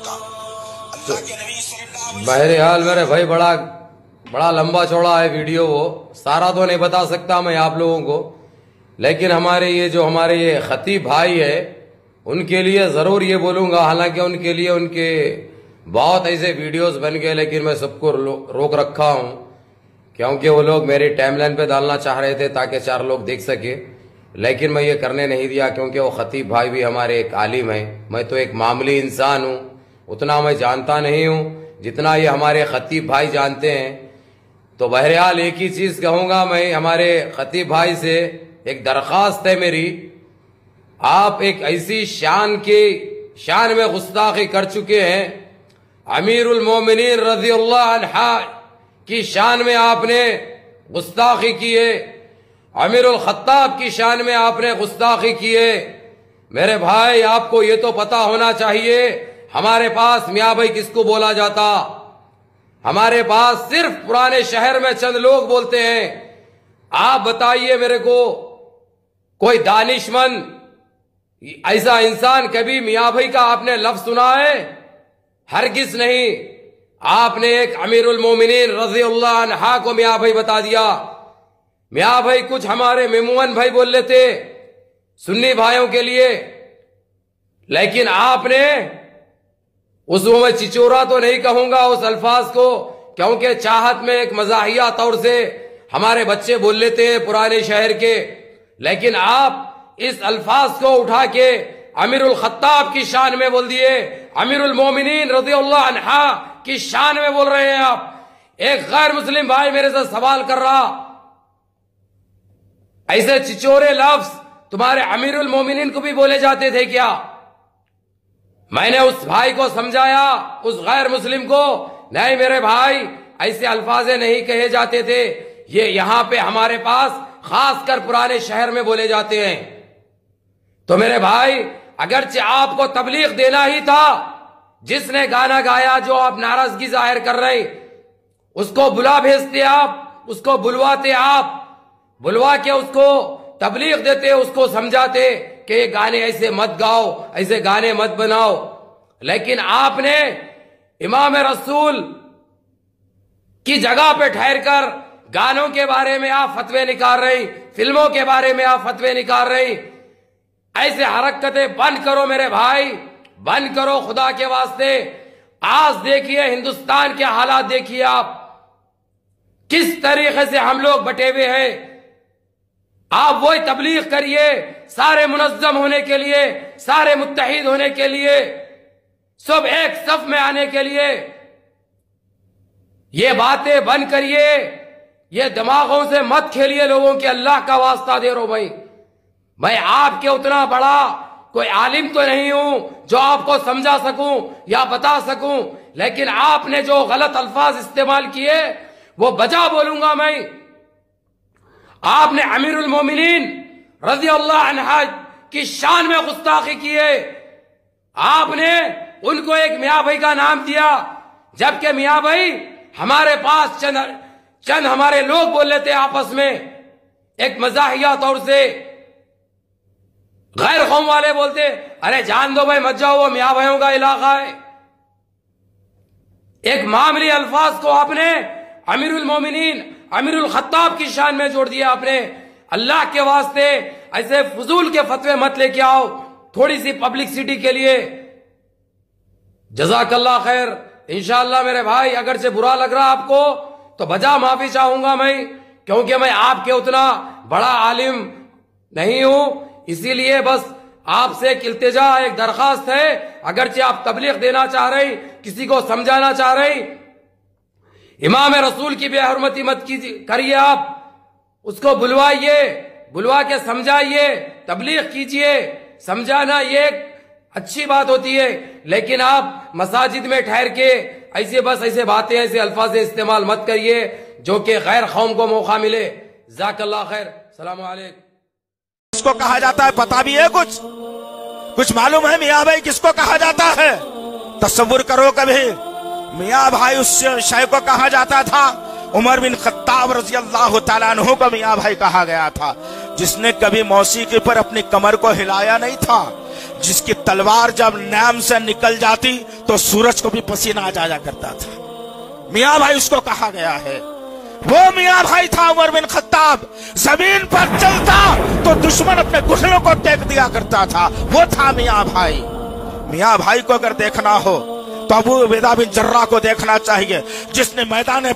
बहरहाल मेरे भाई बड़ा लंबा चौड़ा है वीडियो, वो सारा तो नहीं बता सकता मैं आप लोगों को, लेकिन हमारे ये खतीब भाई है उनके लिए जरूर ये बोलूंगा। हालांकि उनके लिए उनके बहुत ऐसे वीडियोस बन गए, लेकिन मैं सबको रोक रखा हूं क्योंकि वो लोग मेरी टाइमलाइन पे डालना चाह रहे थे ताकि 4 लोग देख सके, लेकिन मैं ये करने नहीं दिया क्योंकि वो खतीब भाई भी हमारे एक आलिम है। मैं तो एक मामूली इंसान हूं, उतना मैं जानता नहीं हूं जितना ये हमारे खतीब भाई जानते हैं। तो बहरहाल एक ही चीज कहूंगा मैं हमारे खतीब भाई से, एक दरख्वास्त है मेरी, आप एक ऐसी शान में गुस्ताखी कर चुके हैं, अमीरुल मोमिनीन रज़ियल्लाहु अन्हा की शान में आपने गुस्ताखी की है, अमीरुल खत्ताब की शान में आपने गुस्ताखी की है। मेरे भाई आपको ये तो पता होना चाहिए हमारे पास मियाँ भाई किसको बोला जाता। हमारे पास सिर्फ पुराने शहर में चंद लोग बोलते हैं। आप बताइए मेरे को, कोई दानिशमंद ऐसा इंसान कभी मियाँ भाई का आपने लफ्ज सुना है? हरगिज नहीं। आपने एक अमीरुल मोमिनीन रज़ियल्लाहु अन्हा को मियाँ भाई बता दिया। मियाँ भाई कुछ हमारे मेमुअन भाई बोल लेते सुन्नी भाइयों के लिए, लेकिन आपने उसको मैं चिचोरा तो नहीं कहूंगा उस अल्फाज को, क्योंकि चाहत में एक मजाहिया तौर से हमारे बच्चे बोल लेते हैं पुराने शहर के, लेकिन आप इस अल्फाज को उठा के अमीरुल खत्ताब की शान में बोल दिए, अमीरुल मोमिनीन रज़ियल्लाहु अन्हा की शान में बोल रहे हैं आप। एक गैर मुस्लिम भाई मेरे से सवाल कर रहा, ऐसे चिचोरे लफ्ज तुम्हारे अमीरुल मोमिनीन को भी बोले जाते थे क्या? मैंने उस भाई को समझाया, उस गैर मुस्लिम को, नहीं मेरे भाई ऐसे अल्फाजे नहीं कहे जाते थे, ये यहां पे हमारे पास खासकर पुराने शहर में बोले जाते हैं। तो मेरे भाई अगरचे आपको तबलीग देना ही था, जिसने गाना गाया जो आप नाराजगी जाहिर कर रहे, उसको बुला भेजते आप, उसको बुलवाते आप, बुलवा के उसको तबलीग देते, उसको समझाते कि ये गाने ऐसे मत गाओ, ऐसे गाने मत बनाओ। लेकिन आपने इमाम रसूल की जगह पे ठहर कर गानों के बारे में आप फतवे निकाल रही, फिल्मों के बारे में आप फतवे निकाल रही। ऐसे हरकतें बंद करो मेरे भाई, बंद करो खुदा के वास्ते। आज देखिए हिंदुस्तान के हालात देखिए आप, किस तरीके से हम लोग बटे हुए हैं। आप वही तबलीग करिए सारे मुनज़्ज़म होने के लिए, सारे मुत्तहिद होने के लिए, सब एक सफ में आने के लिए। ये बातें बंद करिए, ये दिमागों से मत खेलिए लोगों के, अल्लाह का वास्ता दे रहा भाई। मैं आपके उतना बड़ा कोई आलिम तो नहीं हूं जो आपको समझा सकूं या बता सकूं, लेकिन आपने जो गलत अल्फाज इस्तेमाल किए वो बजा बोलूंगा मैं। आपने अमीरुल मोमिनीन रज़ियल्लाहु अन्हा की शान में गुस्ताखी की है। आपने उनको एक मियाँ भाई का नाम दिया, जबकि मियाँ भाई हमारे पास चंद हमारे लोग बोल लेते आपस में, एक मजाहिया तौर से। गैर कौम वाले बोलते अरे जान दो भाई मत जाओ, वो मियाँ भाइयों का इलाका है। एक मामूली अल्फाज को आपने अमीरुल मोमिनीन अमीरुल खत्ताब की शान में जोड़ दिया आपने। अल्लाह के वास्ते ऐसे फजूल के फतवे मत लेके आओ थोड़ी सी पब्लिसिटी के लिए। जज़ाकल्लाह खैर। इंशाअल्लाह मेरे भाई अगर से बुरा लग रहा आपको तो बजा माफी चाहूंगा मैं, क्योंकि मैं आपके उतना बड़ा आलिम नहीं हूं। इसीलिए बस आपसे एक इल्तिजा, एक दरखास्त है, अगरचे आप तबलीग देना चाह रही, किसी को समझाना चाह रही, इमाम रसूल की बेहरमती मत करिए। आप उसको बुलवाइए, बुलवा के समझाइए, तबलीग कीजिए। समझाना ये अच्छी बात होती है, लेकिन आप मसाजिद में ठहर के ऐसे बस ऐसे बातें, ऐसे अल्फाज इस्तेमाल मत करिए जो कि गैर कौम को मौका मिले। जज़ाकल्लाह खैर। सलाम अलैकुम। किसको कहा जाता है पता भी है? कुछ मालूम है मियाँ भाई किसको कहा जाता है? तसव्वुर करो कभी, मियाँ भाई उस शय को कहा जाता था। उमर बिन खत्ताब रज़ियल्लाहु ताला अन्हु को मियाँ भाई कहा गया था, जिसने कभी मौसीकी पर अपनी कमर को हिलाया नहीं था, जिसकी तलवार जब नैम से निकल जाती तो सूरज को भी पसीना आ जाया करता था। मियां भाई उसको कहा गया है। वो मियां भाई था उमर बिन खत्ताब, जमीन पर चलता तो दुश्मन अपने घुटनों को टेक दिया करता था। वो था मियां भाई। मियां भाई को अगर देखना हो तो अबू उबैदा बिन जर्राह को देखना चाहिए, जिसने मैदान